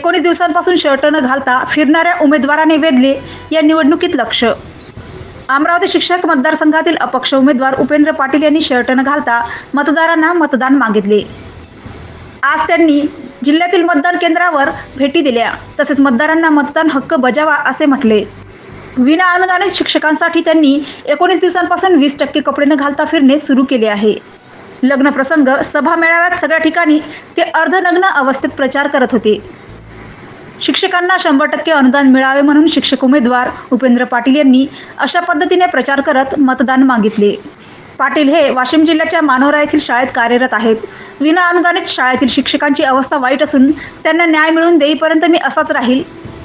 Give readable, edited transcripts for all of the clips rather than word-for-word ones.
19 दिवसांपासून शर्ट न घालता फिरणाऱ्या उमेदवाराने वेधले या निवडणुकीत लक्ष। अमरावती शिक्षक मतदारसंघातील अपक्ष उमेदवार उपेंद्र पाटील यांनी शर्ट न घालता मतदारांना मतदान मागितले। आज त्यांनी जिल्ह्यातील मतदान केंद्रावर भेटी दिल्या, तसेच मतदारांना मतदान हक्क बजावा असे म्हटले। विना अनुदानित शिक्षकांसाठी त्यांनी 19 दिवसांपासून 20% कपडे न घालता फिरणे सुरू केले आहे। लग्न प्रसंग, सभा मेळाव्यात सगळ्या ठिकाणी ते अर्धनग्न अवस्थेत प्रचार करत होते। शिक्षकांना 100% अनुदान मिळावे म्हणून शिक्षक उमेदवार उपेंद्र पाटील यांनी अशा पद्धतीने प्रचार करत मतदान मागितले। पाटील हे वाशिम जिल्ह्याच्या मानोरा येथील शाळेत कार्यरत आहेत। विना अनुदानित शाळेतील शिक्षकांची अवस्था वाईट असून त्यांना न्याय मिळवून देईपर्यंत मी असाच राहील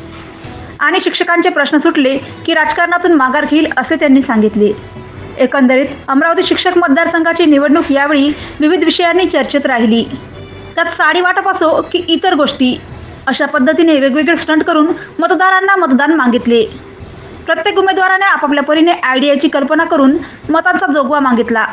आणि शिक्षकांचे प्रश्न सुटले की राजकारणातून माघार घेईल असे त्यांनी सांगितले। एकंदरीत अमरावती शिक्षक मतदारसंघाची निवडणूक यावेळी विविध विषयांनी चर्चेत राहिली। त्यात साडी वाटप असो की इतर गोष्टी, अशा पद्धतीने वेगवेगळे स्टंट करून मतदारांना मतदान मागितले। प्रत्येक उमेदवाराने आपापल्या परीने आयडियाची कल्पना करून मतांचा जोगवा मागितला।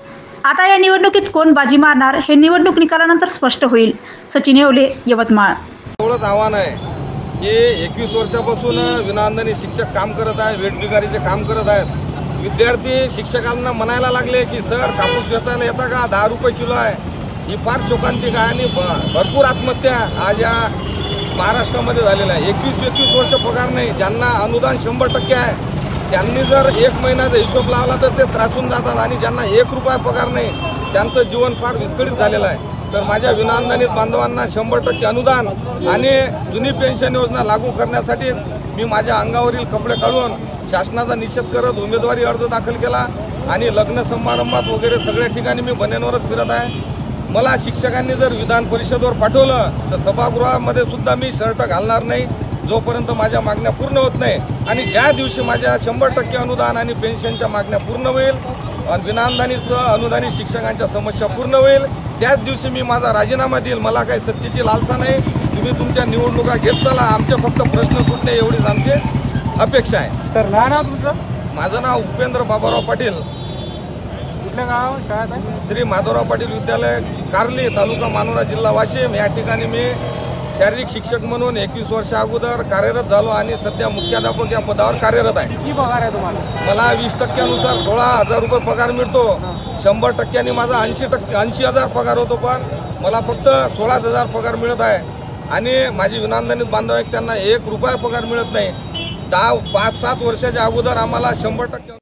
आता या निवडणुकीत कोण बाजी मारणार हे निवडणूक निकालानंतर स्पष्ट होईल। सचिन येवले, यवतम। एवढंच आव्हान आहे की 21 वर्षापासून विनाअनुदानित शिक्षक काम करत आहेत, वेठबिगारीचे काम करत आहेत। विद्यार्थी शिक्षकांना म्हणायला लागले की सर कापूस वेचायला येता का, 10 रुपये किलो आहे। ही फार शोकांतिक आहे आणि भरपूर आत्महत्या आज या महाराष्ट्रामध्ये झालेल्या आहे। 21 वर्ष पगार नाही, ज्यांना अनुदान 100% आहे त्यांनी जर 1 महिन्याचा हिशोब लावला तर ते त्रासून जातात आणि ज्यांना 1 रुपया पगार नाही त्यांचं जीवन फार विस्कळीत झालेलं आहे। तर माझ्या विनाअनुदानित बांधवांना 100% अनुदान आणि जुनी पेन्शन योजना लागू करण्यासाठीच मी माझ्या अंगावरील कपडे काढून शासनाचा निषेध करत उमेदवारी अर्ज दाखल केला आणि लग्न समारंभात वगैरे सगळ्या ठिकाणी मी बनेनवरच फिरत आहे। मला शिक्षकांनी जर विधान परिषदेवर पाठवलं तर सभागृहामध्ये सुद्धा मी शर्ट घालणार नाही जोपर्यंत माझ्या मागण्या पूर्ण होत नाही। आणि ज्या दिवशी माझ्या 100% अनुदान आणि पेन्शनच्या मागण्या पूर्ण होईल आणि विनाअनुदानित अनुदानित शिक्षकांच्या समस्या पूर्ण होईल त्याच दिवशी मी माझा राजीनामा देईल। मला काही सत्तेची लालसा नाही, तुम्ही तुमच्या निवडणुका घेत चला, आमचे फक्त प्रश्न सुटणे एवढीच आमची अपेक्षा आहे। सर नाव तुमचं? माझं नाव उपेंद्र बाबाराव पाटील, कुठल्या गाव शाळेत आहे? श्री माधवराव पाटील विद्यालय, कारली, तालुका मानोरा, जिल्हा वाशिम। या ठिकाणी मी शारीरिक शिक्षक म्हणून 21 वर्ष अगोदर कार्यरत झालो आणि सध्या मुख्याध्यापक या पदावर कार्यरत आहे। किती पगार आहे तुम्हाला? मला 20% नुसार 16,000 रुपये पगार मिळतो। 100% माझा 80,000 पगार होतो, पण मला फक्त 16,000 पगार मिळत आहे। आणि माझी विनाअनुदानित बांधव आहेत त्यांना 1 रुपया पगार मिळत नाही। 5-7 वर्षाच्या अगोदर आम्हाला 100%